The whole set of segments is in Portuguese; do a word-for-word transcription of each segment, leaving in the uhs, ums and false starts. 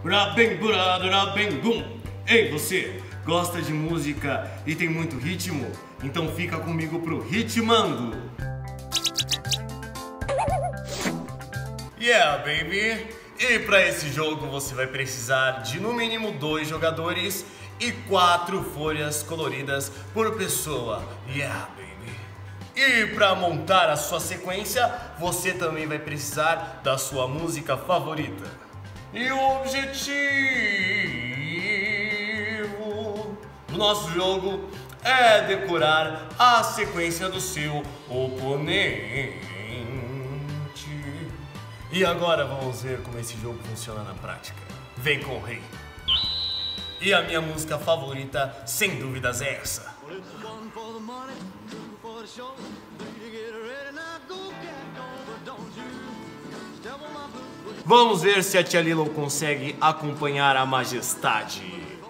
brabem, brabem, bum. Ei, você, gosta de música e tem muito ritmo? Então fica comigo pro Ritmando. Yeah, baby! E para esse jogo você vai precisar de no mínimo dois jogadores e quatro folhas coloridas por pessoa. Yeah, baby! E para montar a sua sequência, você também vai precisar da sua música favorita. E o objetivo do nosso jogo é decorar a sequência do seu oponente. E agora vamos ver como esse jogo funciona na prática. Vem com o rei. E a minha música favorita, sem dúvidas, é essa. Vamos ver se a tia Lilo consegue acompanhar a majestade.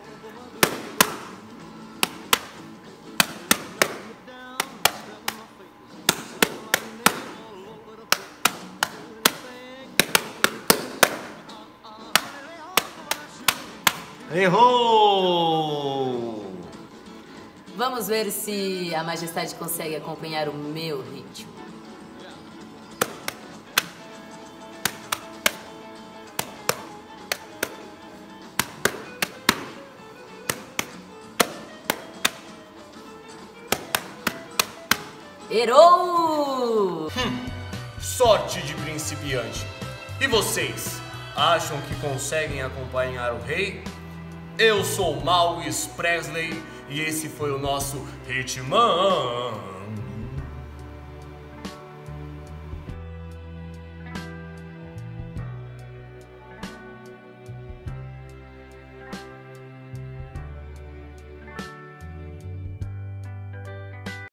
Errou! Vamos ver se a majestade consegue acompanhar o meu ritmo. Errou! Hum, sorte de principiante. E vocês, acham que conseguem acompanhar o rei? Eu sou Maues Presley e esse foi o nosso Ritmando.